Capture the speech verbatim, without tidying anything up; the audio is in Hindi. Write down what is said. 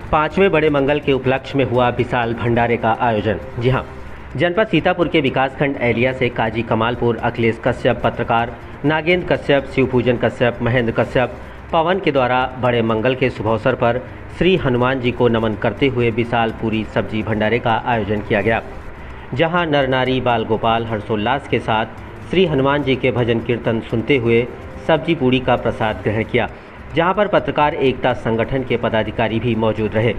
पाँचवें बड़े मंगल के उपलक्ष्य में हुआ विशाल भंडारे का आयोजन। जी हाँ, जनपद सीतापुर के विकासखंड एलिया से काजी कमालपुर, अखिलेश कश्यप, पत्रकार नागेंद्र कश्यप, शिवपूजन कश्यप, महेंद्र कश्यप, पवन के द्वारा बड़े मंगल के शुभ अवसर पर श्री हनुमान जी को नमन करते हुए विशाल पूरी सब्जी भंडारे का आयोजन किया गया, जहां नर नारी बाल गोपाल हर्षोल्लास के साथ श्री हनुमान जी के भजन कीर्तन सुनते हुए सब्जी पूड़ी का प्रसाद ग्रहण किया, जहां पर पत्रकार एकता संगठन के पदाधिकारी भी मौजूद रहे।